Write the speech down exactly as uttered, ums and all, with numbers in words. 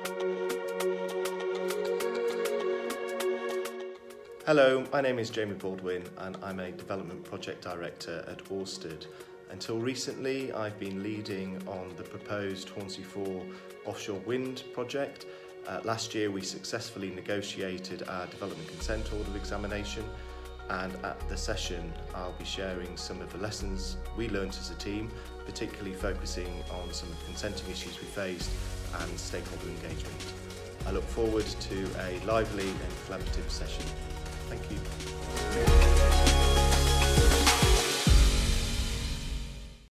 Hello, my name is Jamie Baldwin and I'm a Development Project Director at Orsted. Until recently I've been leading on the proposed Hornsea four offshore wind project. Uh, last year we successfully negotiated our development consent order examination, and at the session I'll be sharing some of the lessons we learnt as a team, particularly focusing on some of the consenting issues we faced and stakeholder engagement. I look forward to a lively and collaborative session. Thank you.